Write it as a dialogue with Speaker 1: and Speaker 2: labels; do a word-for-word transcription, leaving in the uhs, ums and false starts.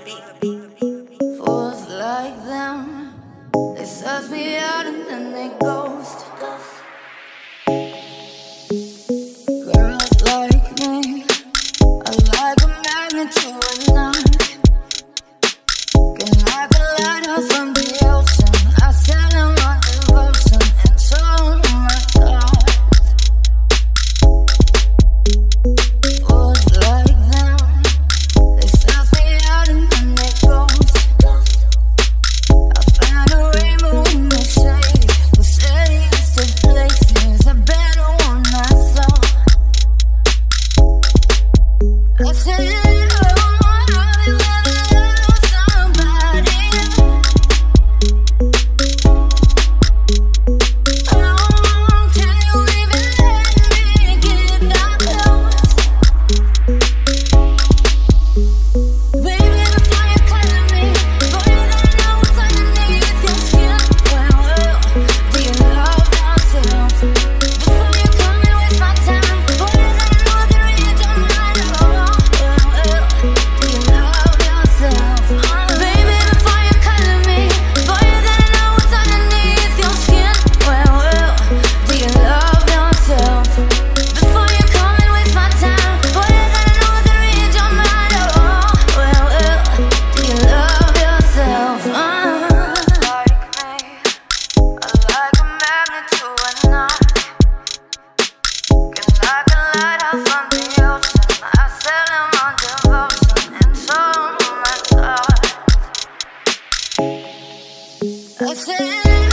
Speaker 1: Fools like them, they suss me out and then they ghost. Girls like me are like a magnet to a knot. Can knock a lighthouse from the ocean. I sell them my devotion and show them my God. Fools like them, they suss me out and then they ghost. I found a rainbow in the shade, the shadiest of places, a better one I saw. I said, I said